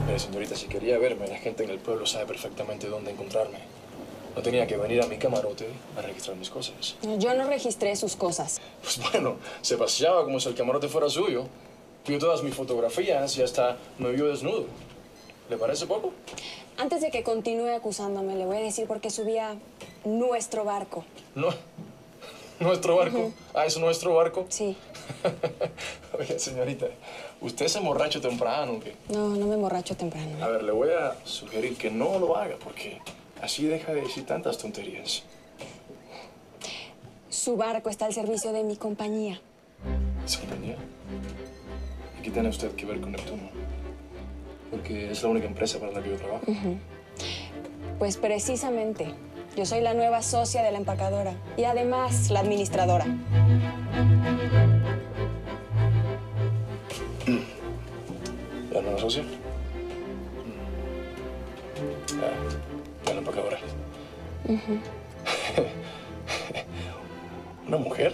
Mire, señorita, si quería verme, la gente en el pueblo sabe perfectamente dónde encontrarme. No tenía que venir a mi camarote a registrar mis cosas. Yo no registré sus cosas. Pues bueno, se paseaba como si el camarote fuera suyo. Vio todas mis fotografías y hasta me vio desnudo. ¿Le parece poco? Antes de que continúe acusándome, le voy a decir por qué subía nuestro barco. No. ¿Nuestro barco? Ah, ¿es nuestro barco? Sí. Oiga, señorita, ¿usted se emborracho temprano o qué? No, no me emborracho temprano. A ver, le voy a sugerir que no lo haga porque así deja de decir tantas tonterías. Su barco está al servicio de mi compañía. ¿Su compañía? ¿Y qué tiene usted que ver con Neptuno? Porque es la única empresa para la que yo trabajo. Pues precisamente, yo soy la nueva socia de la empacadora y además la administradora. ¿La nueva socia? Ya la empacadora. ¿Una mujer?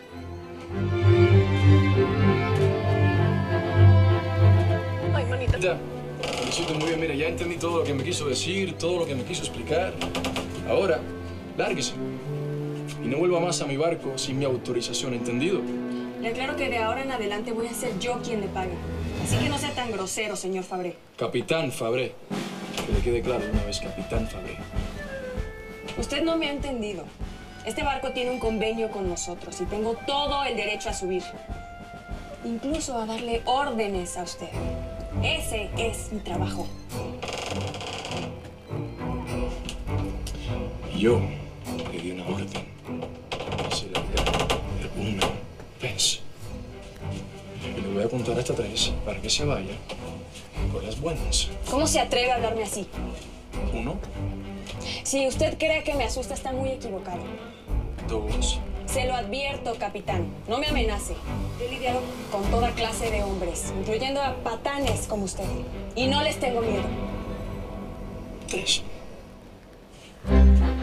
Ay, manita. Ya, me siento muy bien. Mire, ya entendí todo lo que me quiso decir, todo lo que me quiso explicar. Ahora, lárguese. Y no vuelva más a mi barco sin mi autorización, ¿entendido? Le aclaro que de ahora en adelante voy a ser yo quien le pague. Así que no sea tan grosero, señor Fabré. Capitán Fabré. Que le quede claro una vez, Capitán Fabré. Usted no me ha entendido. Este barco tiene un convenio con nosotros y tengo todo el derecho a subir. Incluso a darle órdenes a usted. Ese es mi trabajo. Yo le di una orden. Se la di una vez. Y le voy a contar hasta 3 para que se vaya con las buenas. ¿Cómo se atreve a hablarme así? 1, Si usted cree que me asusta, está muy equivocado. 2. Se lo advierto, capitán. No me amenace. He lidiado con toda clase de hombres, incluyendo a patanes como usted. Y no les tengo miedo. 3.